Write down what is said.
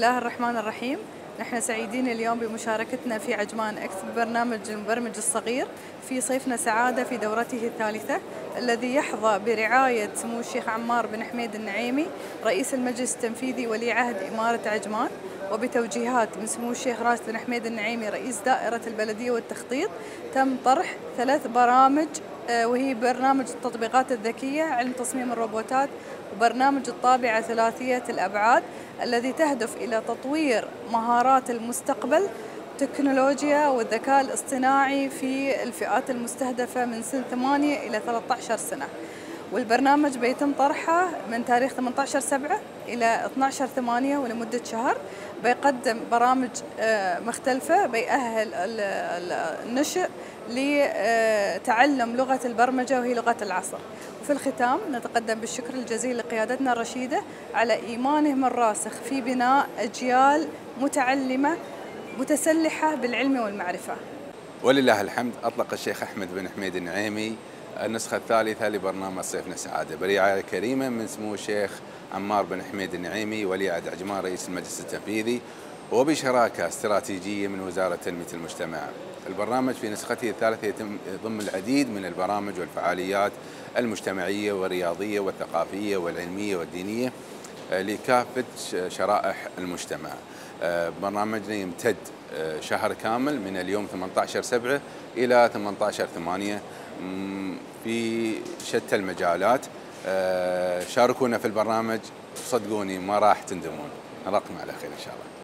الله الرحمن الرحيم. نحن سعيدين اليوم بمشاركتنا في عجمان إكس ببرنامج المبرمج الصغير في صيفنا سعادة في دورته الثالثة، الذي يحظى برعاية سمو الشيخ عمار بن حميد النعيمي رئيس المجلس التنفيذي ولي عهد إمارة عجمان، وبتوجيهات من سمو الشيخ راشد بن حميد النعيمي رئيس دائرة البلدية والتخطيط. تم طرح 3 برامج، وهي برنامج التطبيقات الذكية، علم تصميم الروبوتات، وبرنامج الطابعة ثلاثية الأبعاد، الذي تهدف إلى تطوير مهارات المستقبل، التكنولوجيا والذكاء الاصطناعي في الفئات المستهدفة من سن 8 إلى 13 سنة. والبرنامج بيتم طرحه من تاريخ 18/7 إلى 12/8 ولمدة شهر. بيقدم برامج مختلفة، بيأهل النشء لتعلم لغة البرمجة وهي لغة العصر. وفي الختام نتقدم بالشكر الجزيل لقيادتنا الرشيدة على إيمانهم الراسخ في بناء أجيال متعلمة متسلحة بالعلم والمعرفة. ولله الحمد. أطلق الشيخ أحمد بن حميد النعيمي النسخة الثالثة لبرنامج صيفنا سعادة برعاية كريمة من سمو الشيخ عمار بن حميد النعيمي ولي عهد عجمان رئيس المجلس التنفيذي، وبشراكة استراتيجية من وزارة تنمية المجتمع. البرنامج في نسخته الثالثة يضم العديد من البرامج والفعاليات المجتمعية والرياضية والثقافية والعلمية والدينية لكافة شرائح المجتمع. برنامجنا يمتد شهر كامل من اليوم 18/7 إلى 18/8 في شتى المجالات. شاركونا في البرنامج، صدقوني ما راح تندمون. نراكم على خير إن شاء الله.